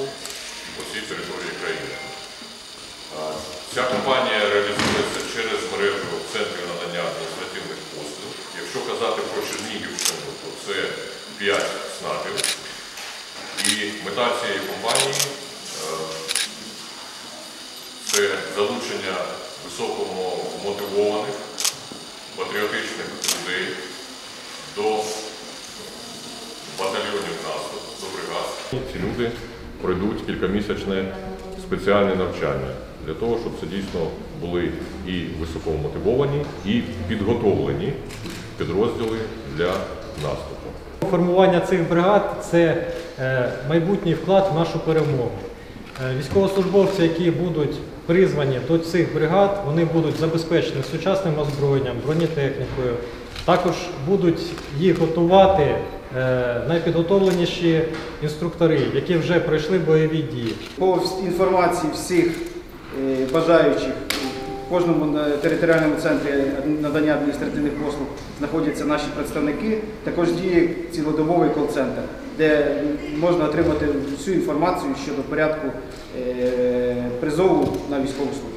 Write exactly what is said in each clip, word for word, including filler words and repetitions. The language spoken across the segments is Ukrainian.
наступу по всій території країни. Ця кампанія реалізується через мережу центрів надання адміністративних послуг. Якщо казати про Чернігівщину, то це п'ять ЦНАПів. І мета цієї кампанії – це залучення високомотивованих, патріотичних людей до батальйонів наступу, до бригад. Ці люди пройдуть кількамісячне спеціальне навчання для того, щоб це дійсно були і високомотивовані, і підготовлені підрозділи для наступу. Формування цих бригад – це майбутній вклад в нашу перемогу. Військовослужбовці, які будуть призвані до цих бригад, вони будуть забезпечені сучасним озброєнням, бронетехнікою. Також будуть їх готувати найпідготовленіші інструктори, які вже пройшли бойові дії. По інформації всіх бажаючих в кожному територіальному центрі надання адміністративних послуг знаходяться наші представники. Також діє цілодобовий кол-центр, де можна отримати всю інформацію щодо порядку призову на військову службу.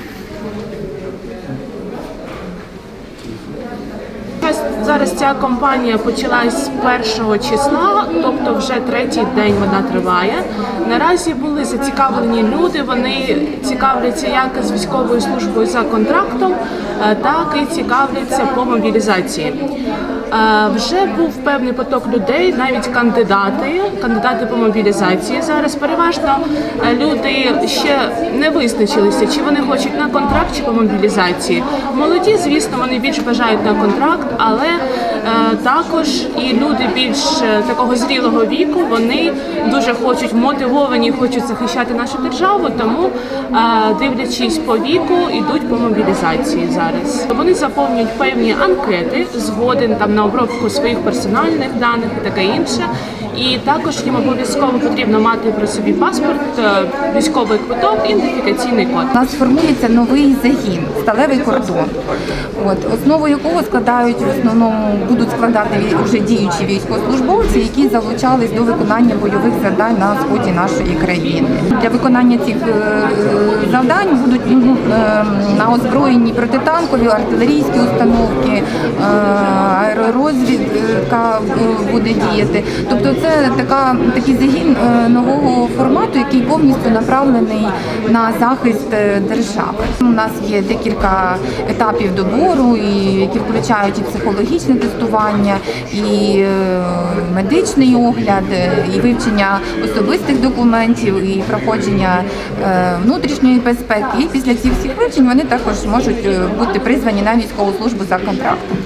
Зараз ця кампанія почалась з першого числа, тобто вже третій день вона триває. Наразі були зацікавлені люди, вони цікавляться як з військовою службою за контрактом, так і цікавляться по мобілізації. Вже був певний поток людей, навіть кандидати, кандидати по мобілізації. Зараз переважно люди ще не визначилися, чи вони хочуть на контракт, чи по мобілізації. Молоді, звісно, вони більш бажають на контракт, але також і люди більш такого зрілого віку, вони дуже хочуть, мотивовані, хочуть захищати нашу державу, тому, дивлячись по віку, йдуть по мобілізації зараз. Вони заповнюють певні анкети, згоден там на обробку своїх персональних даних і таке інше. І також їм обов'язково потрібно мати при собі паспорт, військовий квиток, ідентифікаційний код. У нас формується новий загін, сталевий кордон, от, основу якого складають в основному, будуть складати вже діючі військовослужбовці, які залучались до виконання бойових завдань на сході нашої країни. Для виконання цих завдань будуть ну, на озброєнні протитанкові, артилерійські установки, аеророзвідка буде діяти. Тобто це така, такий загін нового формату, який повністю направлений на захист держави. У нас є декілька етапів добору, які включають і психологічне тестування, і медичний огляд, і вивчення особистих документів, і проходження внутрішньої безпеки. І після цих всіх вивчень вони також можуть бути призвані на військову службу за контрактом.